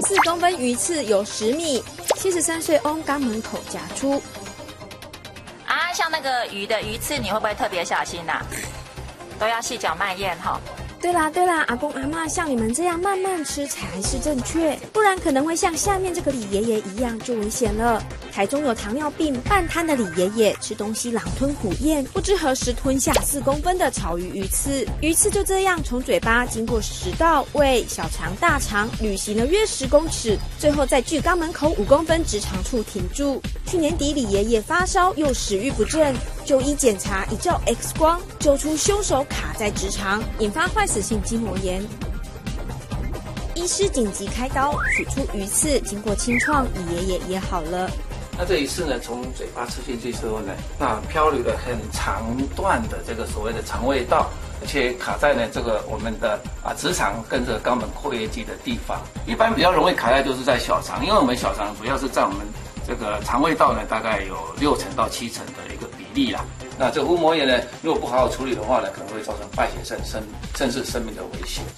4公分鱼刺有10米，73岁翁肛门口夹出。 啊，像那个鱼的鱼刺，你会不会特别小心呐？都要细嚼慢咽哈。 对啦，阿公阿嬷像你们这样慢慢吃才是正确，不然可能会像下面这个李爷爷一样就危险了。台中有糖尿病半瘫的李爷爷吃东西狼吞虎咽，不知何时吞下4公分的草鱼鱼刺，鱼刺就这样从嘴巴经过食道、胃、小肠、大肠，旅行了约10公尺，最后在距肛门口5公分直肠处停住。去年底李爷爷发烧又食欲不振，就医检查一照 X 光，揪出凶手卡在直肠，引发坏死性筋膜炎。医师紧急开刀取出鱼刺，经过清创，李爷爷也好了。 那这一次呢，从嘴巴吃进去之后呢，那漂流了很长段的这个所谓的肠胃道，而且卡在呢这个我们的直肠跟这个肛门括约肌的地方。一般比较容易卡在就是在小肠，因为我们小肠主要是在我们这个肠胃道呢，大概有60%到70%的一个比例啦。那这个腹膜炎呢，如果不好好处理的话呢，可能会造成败血症，甚至生命的危险。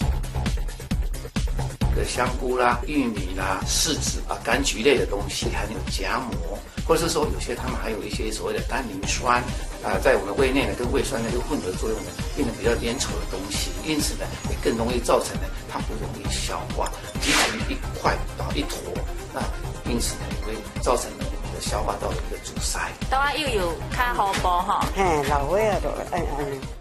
香菇啦、玉米啦、柿子柑橘类的东西，还有荚膜，或者是说有些它们还有一些所谓的单宁酸在我们胃内呢跟胃酸呢就混合作用呢，变得比较粘稠的东西，因此呢也更容易造成呢它不容易消化，积成一块一坨，那因此呢也会造成呢我们的消化道的一个阻塞。 都要又有较好补哈。 嘿，老岁仔就